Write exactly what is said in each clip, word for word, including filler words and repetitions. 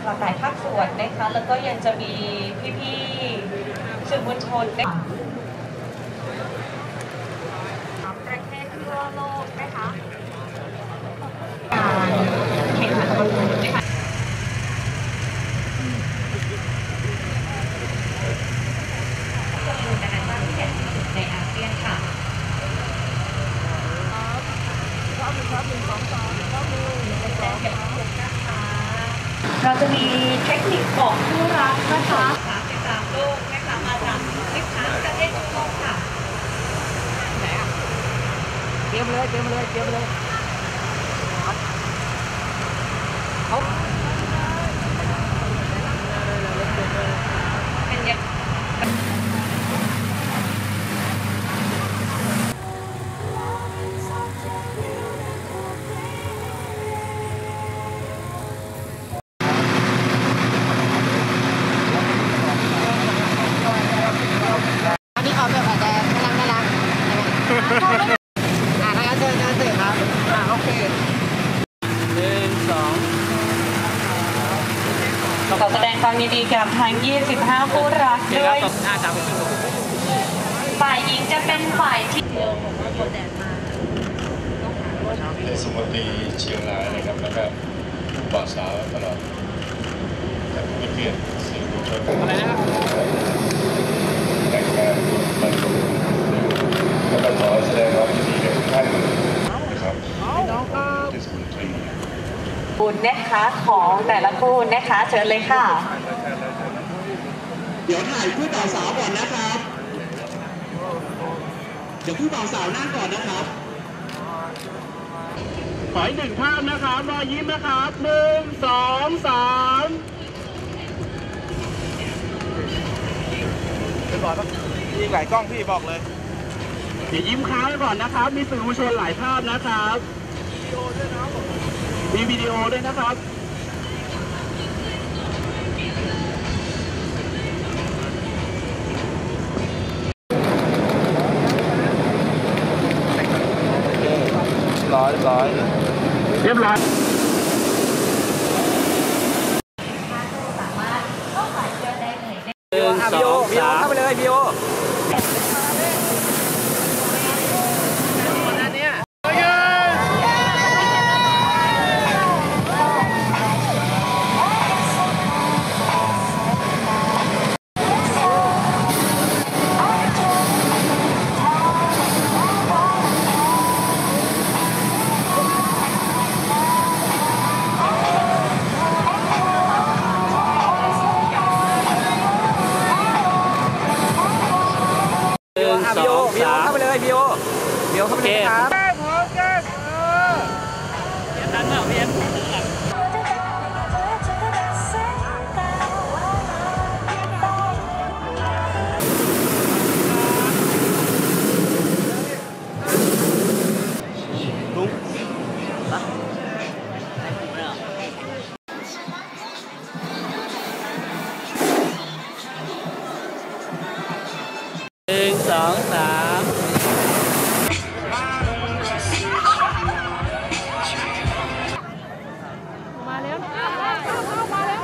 หลากหลายภาคส่วนนะคะแล้วก็ยังจะมีพี่ๆสื่อมวลชนนะคะประเทศทั่วโลกนะคะการแข่งขันบอลลูนนะคะในอาเซียนค่ะเราจะมีเทคนิคบอกผู้รักนะคะสามสิบสามลูกนะคะมาจากสิบสามประเทศทั่วโลกค่ะเตรียมเลยเตรียมเลยเตรียมเลยเขาเป็นยังขอแสดงความยินดีกับทั้งยี่สิบห้าคู่รักด้วยฝ่ายหญิงจะเป็นฝ่ายที่เดียวของโบแดนมาในสมุทรเชียงรายนะครับแล้วก็บ่าวสาวตลอดจากเพื่อนๆสื่อมวลชนอะไรนะครับแต่งงานบรรลุแล้วก็ขอแสดงความยินดีกับทุกท่านนะครับที่สมุทรคุณนะคะของแต่ละคู่นะคะเชิญเลยค่ะเดี๋ยวถ่ายคู่บ่าวสาวก่อนนะครับเดี๋ยวคู่บ่าวสาวนั่งก่อนนะครับขออีกหนึ่งภาพนะครับรอยยิ้มนะครับหนึ่งสองสามเป็นบอลปะมีหลายกล้องพี่บอกเลยเดี๋ยวยิ้มค้างก่อนนะครับมีสื่อมวลชนหลายภาพนะครับมีวิดีโอด้วยนะครับร้อยร้อยเรียบร้อยสามารถเข้าฝ่ายเชื่อได้เลยหนึ่งสองสามเข้าไปเลยพี่โอพี่โอพี่โอเข้าไปเลยพี่โอพี่โอเข้าไปเลยครับแก้พร้อมแก้เออเพียนนั้นเหรอเพียนลุงหนึ่งสองสามมาแล้วมาแล้ว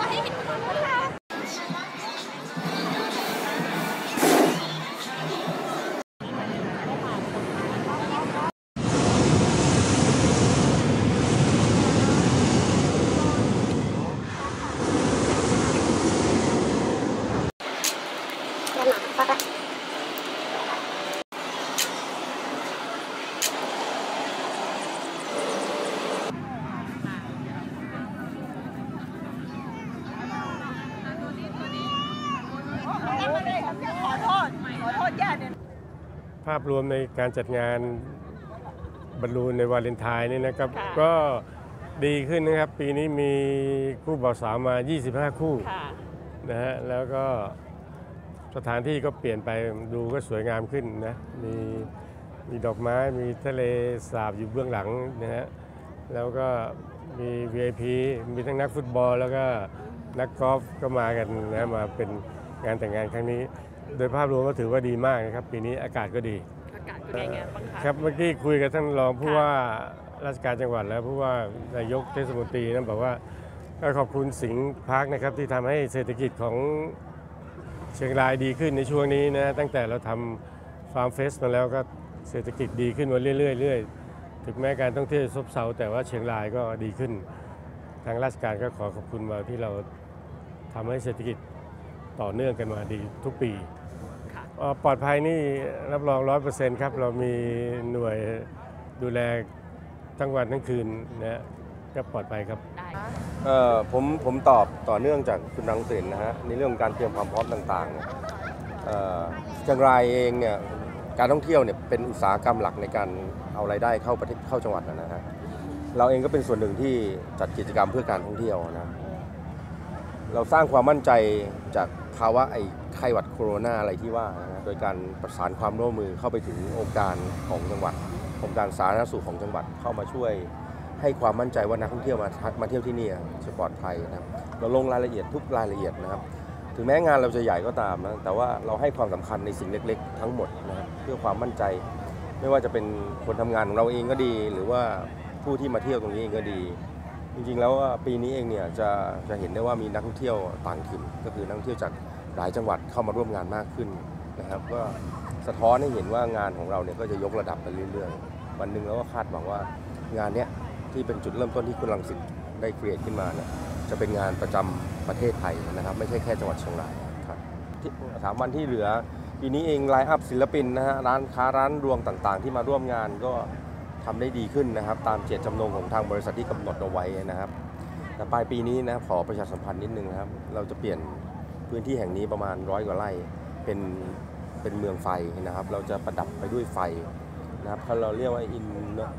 ภาพรวมในการจัดงานบอลลูนในวาเลนไทน์นี่นะครับก็ดีขึ้นนะครับปีนี้มีคู่บ่าวสาวมายี่สิบห้าคู่นะฮะแล้วก็สถานที่ก็เปลี่ยนไปดูก็สวยงามขึ้นนะมีมีดอกไม้มีทะเลสาบอยู่เบื้องหลังนะฮะแล้วก็มี วี ไอ พี มีทั้งนักฟุตบอลแล้วก็นักกอล์ฟก็มากันนะมาเป็นงานแต่งงานครั้งนี้โดยภาพรวมก็ถือว่าดีมากนะครับปีนี้อากาศก็ดีอากาศเป็นไงบ้างคะครับเมื่อกี้คุยกับท่านรองผู้ว่าราชการจังหวัดแล้วผู้ว่านายกเทศมนตรีนั้นบอกว่าก็ขอบคุณสิงห์พาร์คนะครับที่ทำให้เศรษฐกิจของเชียงรายดีขึ้นในช่วงนี้นะตั้งแต่เราทำฟาร์มเฟสมาแล้วก็เศรษฐกิจดีขึ้นมาเรื่อยๆถึงแม้การท่องเที่ยวซบเซาแต่ว่าเชียงรายก็ดีขึ้นทางราชการก็ขอขอบคุณมาที่เราทำให้เศรษฐกิจต่อเนื่องกันมาดีทุกปีปลอดภัยนี่รับรองร้อยเปอร์เซ็นต์ครับเรามีหน่วยดูแลทั้งวันทั้งคืนนะก็ปลอดภัยครับเอ่อผมผมตอบต่อเนื่องจากคุณรังสินนะฮะในเรื่องการเตรียมความพร้อมต่างๆเอ่อเชียงรายเองเนี่ยการท่องเที่ยวเนี่ยเป็นอุตสาหกรรมหลักในการเอารายได้เข้าประเทศเข้าจังหวัดนะฮะเราเองก็เป็นส่วนหนึ่งที่จัดกิจกรรมเพื่อการท่องเที่ยวนะเราสร้างความมั่นใจจากภาวะไอ้ไข้หวัดโคโรนาอะไรที่ว่านะโดยการประสานความร่วมมือเข้าไปถึงองค์การของจังหวัดองค์การสาธารณสุขของจังหวัดเข้ามาช่วยให้ความมั่นใจว่านักท่องเที่ยวมามาเที่ยวที่นี่จะปลอดภัยนะครับเราลงรายละเอียดทุกรายละเอียดนะครับถึงแม้งานเราจะใหญ่ก็ตามนะแต่ว่าเราให้ความสำคัญในสิ่งเล็กๆทั้งหมดนะครับเพื่อความมั่นใจไม่ว่าจะเป็นคนทำงานของเราเองก็ดีหรือว่าผู้ที่มาเที่ยวตรงนี้เองก็ดีจริงๆแล้วปีนี้เองเนี่ยจะจะเห็นได้ว่ามีนักท่องเที่ยวต่างถิ่นก็คือนักท่องเที่ยวจากหลายจังหวัดเข้ามาร่วมงานมากขึ้นนะครับก็สะท้อนให้เห็นว่างานของเราเนี่ยก็จะยกระดับไปเรื่อยๆวันหนึ่งเราก็คาดหวังว่างานเนี้ยที่เป็นจุดเริ่มต้นที่คุณรังสิตได้ครีเอทขึ้นมาเนี่ยจะเป็นงานประจำประเทศไทยนะครับไม่ใช่แค่จังหวัดเชียงรายครับสามวันที่เหลือปีนี้เองไลน์อัพศิลปินนะฮะร้านค้าร้านรวงต่างๆที่มาร่วมงานก็ทำได้ดีขึ้นนะครับตามเจตจำนงของทางบริษัทที่กำหนดเอาไว้นะครับแต่ปลายปีนี้นะขอประชาสัมพันธ์นิดนึงนะครับเราจะเปลี่ยนพื้นที่แห่งนี้ประมาณร้อยกว่าไร่เป็นเป็นเมืองไฟนะครับเราจะประดับไปด้วยไฟนะครับเราเรียกว่า in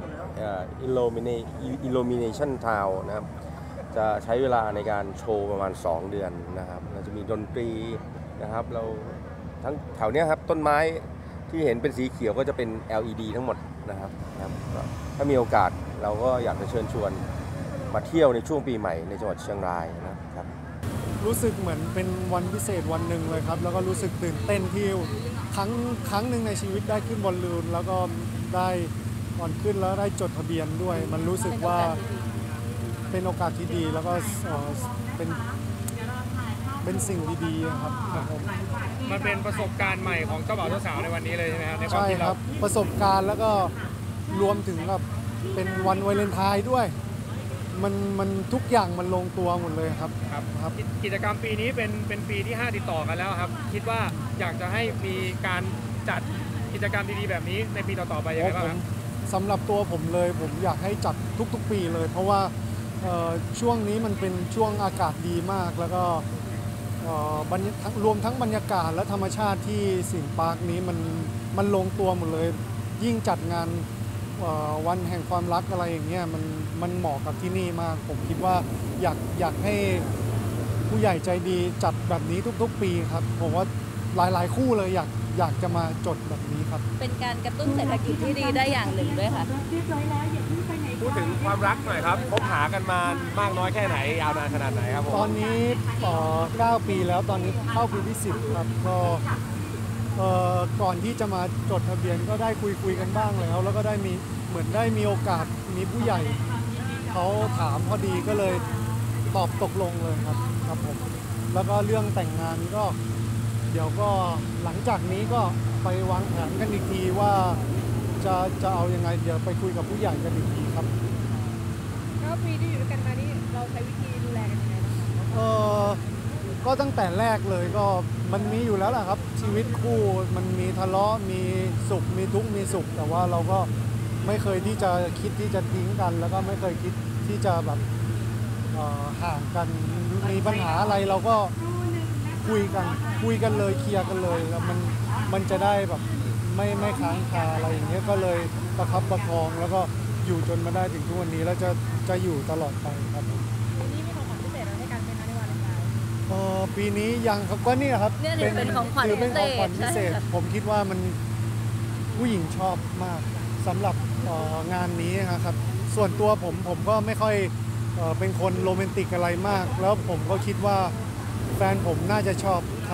illumination town นะครับจะใช้เวลาในการโชว์ประมาณสองเดือนนะครับเราจะมีดนตรีนะครับเราทั้งแถวนี้ครับต้นไม้ที่เห็นเป็นสีเขียวก็จะเป็น แอล อี ดี ทั้งหมดนะครับถ้ามีโอกาสเราก็อยากจะเชิญชวนมาเที่ยวในช่วงปีใหม่ในจังหวัดเชียงรายนะครับรู้สึกเหมือนเป็นวันพิเศษวันหนึ่งเลยครับแล้วก็รู้สึกตื่นเต้นที่ครั้งครั้งหนึ่งในชีวิตได้ขึ้นบอลลูนแล้วก็ได้ก่อนขึ้นแล้วได้จดทะเบียนด้วยมันรู้สึกว่าเป็นโอกาสที่ดีแล้วก็เป็นเป็นสิ่งดีๆครับผมมันเป็นประสบการณ์ใหม่ของเจ้าบ่าวเจ้าสาวในวันนี้เลยใช่ไหมครับในความคิดเราประสบการณ์แล้วก็รวมถึงแบบเป็นวันวาเลนไทน์ด้วยมันมันทุกอย่างมันลงตัวหมดเลยครับครับครับกิจกรรมปีนี้เป็นเป็นปีที่ห้าติดต่อกันแล้วครับคิดว่าอยากจะให้มีการจัดกิจกรรมดีๆแบบนี้ในปีต่อๆไปยังไงบ้างครับสำหรับตัวผมเลยผมอยากให้จัดทุกๆปีเลยเพราะว่าช่วงนี้มันเป็นช่วงอากาศดีมากแล้วก็รวมทั้งบรรยากาศและธรรมชาติที่สิงห์ปาร์คนี้มันมันลงตัวหมดเลยยิ่งจัดงานวันแห่งความรักอะไรอย่างเงี้ยมันมันเหมาะกับที่นี่มากผมคิดว่าอยากอยากให้ผู้ใหญ่ใจดีจัดแบบนี้ทุกๆปีครับผมว่าหลายๆคู่เลยอยากอยากจะมาจดแบบนี้ครับเป็นการกระตุ้นเศรษฐกิจที่ดีได้อย่างหนึ่งด้วยค่ะพูดถึงความรักหน่อยครับคบหากันมามากน้อยแค่ไหนยาวนานขนาดไหนครับตอนนี้เก้าปีแล้วตอนนี้เข้าปีที่สิบครับก็ก่อนที่จะมาจดทะเบียนก็ได้คุยคุยกันบ้างแล้วแล้วก็ได้มีเหมือนได้มีโอกาสมีผู้ใหญ่เขาถามพอดีก็เลยตอบตกลงเลยครับครับผมแล้วก็เรื่องแต่งงานก็เดี๋ยวก็หลังจากนี้ก็ไปวางแผนกันอีกทีว่าจะจะเอายังไงเดี๋ยวไปคุยกับผู้ใหญ่กันอีกทีครับแล้วปีที่อยู่ด้วยกันมานี่เราใช้วิธีดูแลกันยังไงบ้างเออก็ตั้งแต่แรกเลยก็มันมีอยู่แล้วแหละครับชีวิตคู่มันมีทะเลาะมีสุขมีทุกข์มีสุขแต่ว่าเราก็ไม่เคยที่จะคิดที่จะทิ้งกันแล้วก็ไม่เคยคิดที่จะแบบห่างกันมีปัญหาอะไรเราก็คุยกันคุยกันเลยเคลียร์กันเลยแล้วมันมันจะได้แบบไม่ไม่ค้างคาอะไรอย่างเงี้ยก็เลยประคับประคองแล้วก็อยู่จนมาได้ถึงทุกวันนี้แล้วจะจะอยู่ตลอดไปครับปีนี้มีของขวัญพิเศษอะไรให้กันไหมคะในวันวาเลนไทน์เออปีนี้ยังครับก็นี่ครับเป็นของขวัญคือเป็นของขวัญพิเศษผมคิดว่ามันผู้หญิงชอบมากสำหรับงานนี้นะครับส่วนตัวผมผมก็ไม่ค่อยเป็นคนโรแมนติกอะไรมากแล้วผมก็คิดว่าแฟนผมน่าจะชอบครับ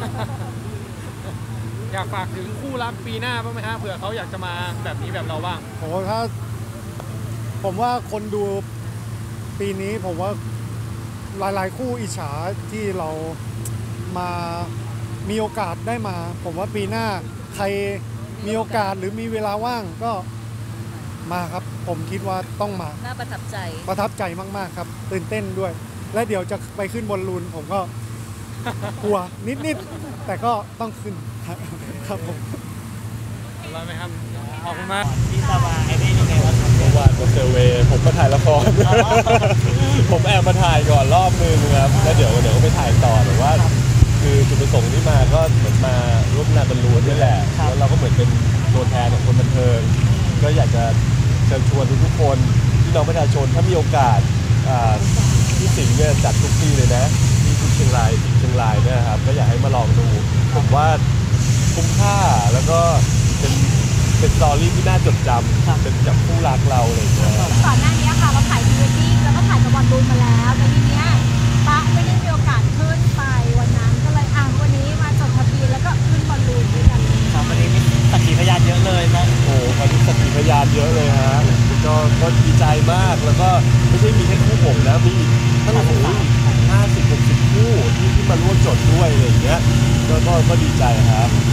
อยากฝากถึงคู่รักปีหน้าบ้างไหมฮะเผื่อเขาอยากจะมาแบบนี้แบบเราบ้างโอ้ถ้าผมว่าคนดูปีนี้ผมว่าหลายๆ คู่อิจฉาที่เรามามีโอกาสได้มา ผมว่าปีหน้าใครมีโอกาสหรือมีเวลาว่างก็มาครับ ผมคิดว่าต้องมาน่าประทับใจประทับใจมากๆครับตื่นเต้นด้วย และเดี๋ยวจะไปขึ้นบอลลูนผมก็ กลัวนิดๆแต่ก็ต้องขึ้นครับผมร้อยไหมครับขอบคุณมากที่สบายได้ยังไงวะครับเมื่อวานบนเซอร์เวย์ผมมาถ่ายละคร ผมแอบมาถ่ายก่อนรอบนึงครับแล้วเดี๋ยวเดี๋ยวก็ไปถ่ายต่อแต่ว่า คือจุดประสงค์ที่มาก็เหมือนมาร่วมงานบรรลุนี่แหละแล้วเราก็เหมือนเป็นตัวแทนของคนบันเทิงก็อยากจะเชิญชวนทุกๆคนพี่น้องประชาชนถ้ามีโอกาสที่สิงห์เนี่ยจัดทุกปีเลยนะที่เชียงรายสิงห์เชียงรายเนี่ยครับก็อยากให้มาลองดูผมว่าคุ้มค่าแล้วก็เป็นเป็นสตอรี่ที่น่าจดจำเป็นจากคู่รักเราอะไรอย่างเงี้ยก่อนหน้านี้ค่ะเราถ่ายพรีเวดดิ้งแล้วก็ถ่ายกับบอลลูนมาแล้วแต่ทีเนี้ยปะไม่ได้มีโอกาสขึ้นไปวันนั้นก็เลยอ่ะวันนี้มาจดทะเบียนแล้วก็ขึ้นบอลลูนด้วยกันครับวันนี้มีสักขีพยานเยอะเลยนะโอ้วันนี้สักขีพยานเยอะเลยฮะก็ก็ดีใจมากแล้วก็ไม่ใช่มีแค่คู่ผมนะมีอีกตั้งโอ้โหห้าสิบหกสิบคู่ที่ที่มาร่วมจดด้วยอะไรอย่างเงี้ยก็ก็ก็ดีใจครับ